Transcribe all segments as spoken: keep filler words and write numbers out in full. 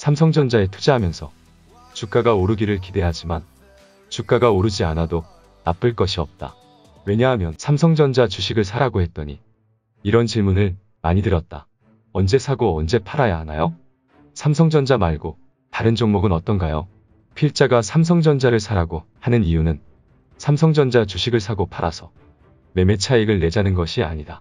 삼성전자에 투자하면서 주가가 오르기를 기대하지만 주가가 오르지 않아도 나쁠 것이 없다. 왜냐하면 삼성전자 주식을 사라고 했더니 이런 질문을 많이 들었다. 언제 사고 언제 팔아야 하나요? 삼성전자 말고 다른 종목은 어떤가요? 필자가 삼성전자를 사라고 하는 이유는 삼성전자 주식을 사고 팔아서 매매 차익을 내자는 것이 아니다.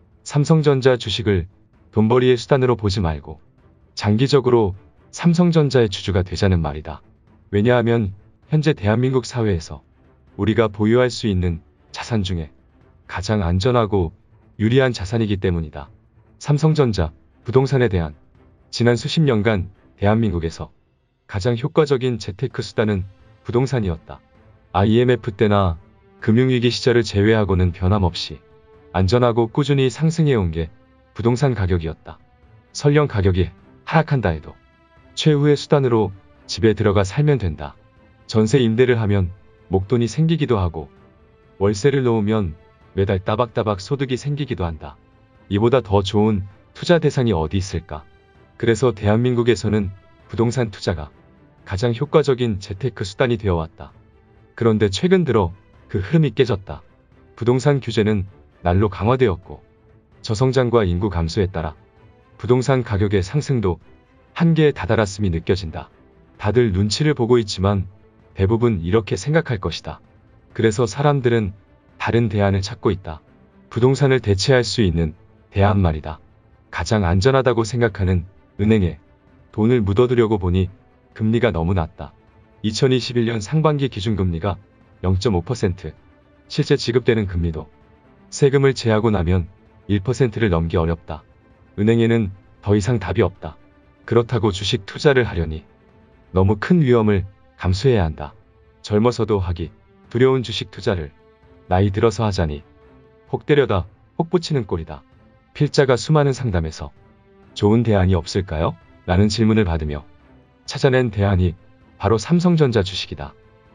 삼성전자 주식을 돈벌이의 수단으로 보지 말고 장기적으로 삼성전자의 주주가 되자는 말이다. 왜냐하면 현재 대한민국 사회에서 우리가 보유할 수 있는 자산 중에 가장 안전하고 유리한 자산이기 때문이다. 삼성전자, 부동산에 대한 지난 수십 년간 대한민국에서 가장 효과적인 재테크 수단은 부동산이었다. 아이엠에프 때나 금융위기 시절을 제외하고는 변함없이 안전하고 꾸준히 상승해온 게 부동산 가격이었다. 설령 가격이 하락한다 해도 최후의 수단으로 집에 들어가 살면 된다. 전세 임대를 하면 목돈이 생기기도 하고 월세를 놓으면 매달 따박따박 소득이 생기기도 한다. 이보다 더 좋은 투자 대상이 어디 있을까? 그래서 대한민국에서는 부동산 투자가 가장 효과적인 재테크 수단이 되어왔다. 그런데 최근 들어 그 흐름이 깨졌다. 부동산 규제는 날로 강화되었고 저성장과 인구 감소에 따라 부동산 가격의 상승도 한계에 다다랐음이 느껴진다. 다들 눈치를 보고 있지만 대부분 이렇게 생각할 것이다. 그래서 사람들은 다른 대안을 찾고 있다. 부동산을 대체할 수 있는 대안 말이다. 가장 안전하다고 생각하는 은행에 돈을 묻어두려고 보니 금리가 너무 낮다. 이천이십일 년 상반기 기준금리가 영 점 오 퍼센트, 실제 지급되는 금리도 세금을 제하고 나면 일 퍼센트를 넘기 어렵다. 은행에는 더 이상 답이 없다. 그렇다고 주식 투자를 하려니 너무 큰 위험을 감수해야 한다. 젊어서도 하기 두려운 주식 투자를 나이 들어서 하자니 혹 때려다 혹 붙이는 꼴이다. 필자가 수많은 상담에서 좋은 대안이 없을까요? 라는 질문을 받으며 찾아낸 대안이 바로 삼성전자 주식이다.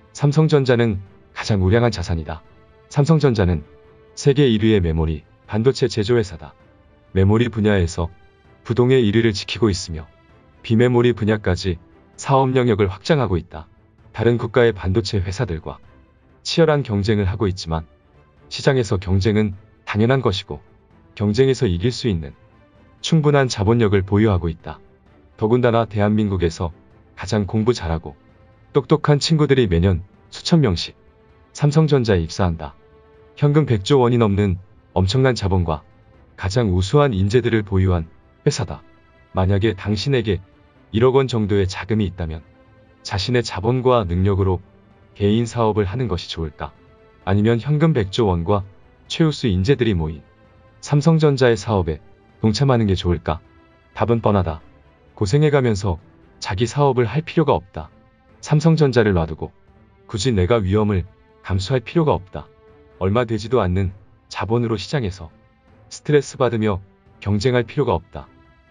삼성전자는 가장 우량한 자산이다. 삼성전자는 세계 일 위의 메모리, 반도체 제조회사다. 메모리 분야에서 부동의 일 위를 지키고 있으며 비메모리 분야까지 사업 영역을 확장하고 있다. 다른 국가의 반도체 회사들과 치열한 경쟁을 하고 있지만 시장에서 경쟁은 당연한 것이고 경쟁에서 이길 수 있는 충분한 자본력을 보유하고 있다. 더군다나 대한민국에서 가장 공부 잘하고 똑똑한 친구들이 매년 수천 명씩 삼성전자에 입사한다. 현금 백조 원이 넘는 엄청난 자본과 가장 우수한 인재들을 보유한 회사다. 만약에 당신에게 일억 원 정도의 자금이 있다면 자신의 자본과 능력으로 개인 사업을 하는 것이 좋을까? 아니면 현금 백조 원과 최우수 인재들이 모인 삼성전자의 사업에 동참하는 게 좋을까? 답은 뻔하다. 고생해가면서 자기 사업을 할 필요가 없다. 삼성전자를 놔두고 굳이 내가 위험을 감수할 필요가 없다. 얼마 되지도 않는 자본으로 시장에서 스트레스 받으며 경쟁할 필요가 없다.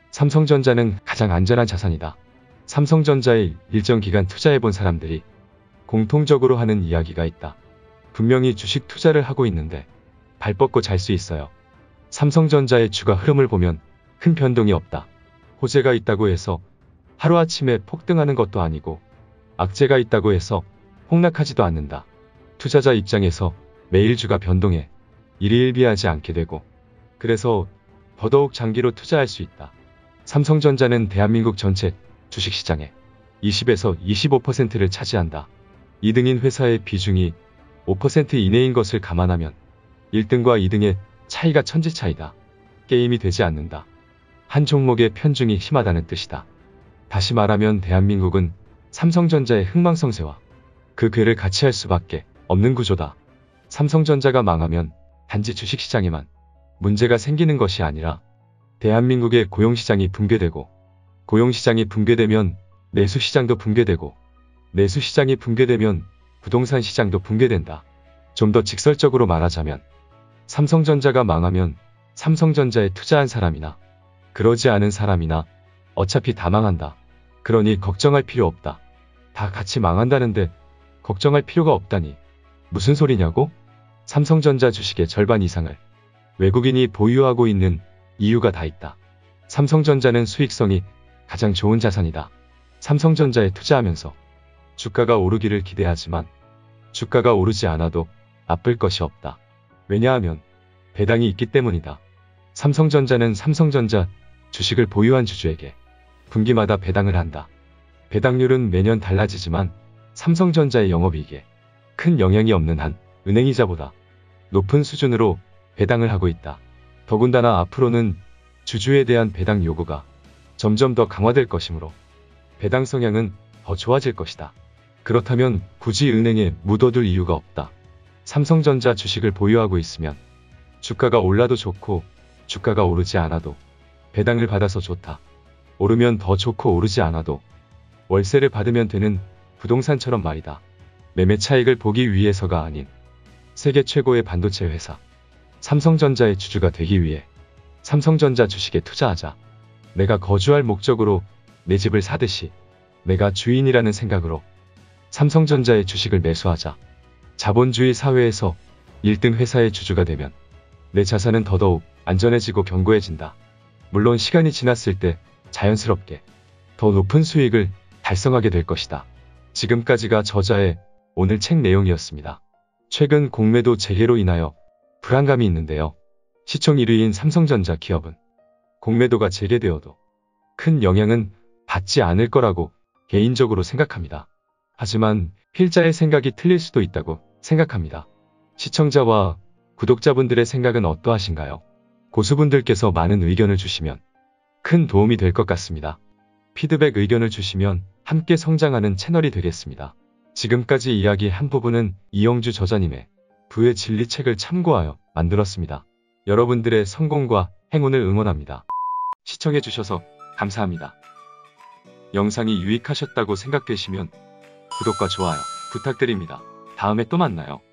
삼성전자는 가장 안전한 자산이다. 삼성전자에 일정 기간 투자해본 사람들이 공통적으로 하는 이야기가 있다. 분명히 주식 투자를 하고 있는데 발 뻗고 잘 수 있어요. 삼성전자의 주가 흐름을 보면 큰 변동이 없다. 호재가 있다고 해서 하루아침에 폭등하는 것도 아니고 악재가 있다고 해서 폭락하지도 않는다. 투자자 입장에서 매일 주가 변동해 일희일비하지 않게 되고 그래서 더더욱 장기로 투자할 수 있다. 삼성전자는 대한민국 전체 주식시장의 이십에서 이십오 퍼센트를 차지한다. 이 등인 회사의 비중이 오 퍼센트 이내인 것을 감안하면 일 등과 이 등의 차이가 천지 차이다. 게임이 되지 않는다. 한 종목의 편중이 심하다는 뜻이다. 다시 말하면 대한민국은 삼성전자의 흥망성쇠와 그 궤를 같이 할 수밖에 없는 구조다. 삼성전자가 망하면 단지 주식시장에만 문제가 생기는 것이 아니라 대한민국의 고용시장이 붕괴되고 고용시장이 붕괴되면 내수시장도 붕괴되고 내수시장이 붕괴되면 부동산 시장도 붕괴된다. 좀 더 직설적으로 말하자면 삼성전자가 망하면 삼성전자에 투자한 사람이나 그러지 않은 사람이나 어차피 다 망한다. 그러니 걱정할 필요 없다. 다 같이 망한다는데 걱정할 필요가 없다니 무슨 소리냐고? 삼성전자 주식의 절반 이상을 외국인이 보유하고 있는 이유가 다 있다. 삼성전자는 수익성이 가장 좋은 자산이다. 삼성전자에 투자하면서 주가가 오르기를 기대하지만 주가가 오르지 않아도 나쁠 것이 없다. 왜냐하면 배당이 있기 때문이다. 삼성전자는 삼성전자 주식을 보유한 주주에게 분기마다 배당을 한다. 배당률은 매년 달라지지만 삼성전자의 영업이익에 큰 영향이 없는 한 은행이자보다 높은 수준으로 배당을 하고 있다. 더군다나 앞으로는 주주에 대한 배당 요구가 점점 더 강화될 것이므로 배당 성향은 더 좋아질 것이다. 그렇다면 굳이 은행에 묻어둘 이유가 없다. 삼성전자 주식을 보유하고 있으면 주가가 올라도 좋고 주가가 오르지 않아도 배당을 받아서 좋다. 오르면 더 좋고 오르지 않아도 월세를 받으면 되는 부동산처럼 말이다. 매매 차익을 보기 위해서가 아닌 세계 최고의 반도체 회사 삼성전자의 주주가 되기 위해 삼성전자 주식에 투자하자. 내가 거주할 목적으로 내 집을 사듯이 내가 주인이라는 생각으로 삼성전자의 주식을 매수하자. 자본주의 사회에서 일 등 회사의 주주가 되면 내 자산은 더더욱 안전해지고 견고해진다. 물론 시간이 지났을 때 자연스럽게 더 높은 수익을 달성하게 될 것이다. 지금까지가 저자의 오늘 책 내용이었습니다. 최근 공매도 재개로 인하여 불안감이 있는데요. 시총 일 위인 삼성전자 기업은 공매도가 재개되어도 큰 영향은 받지 않을 거라고 개인적으로 생각합니다. 하지만 필자의 생각이 틀릴 수도 있다고 생각합니다. 시청자와 구독자분들의 생각은 어떠하신가요? 고수분들께서 많은 의견을 주시면 큰 도움이 될 것 같습니다. 피드백 의견을 주시면 함께 성장하는 채널이 되겠습니다. 지금까지 이야기한 부분은 이영주 저자님의 부의 진리 책을 참고하여 만들었습니다. 여러분들의 성공과 행운을 응원합니다. 시청해주셔서 감사합니다. 영상이 유익하셨다고 생각되시면 구독과 좋아요 부탁드립니다. 다음에 또 만나요.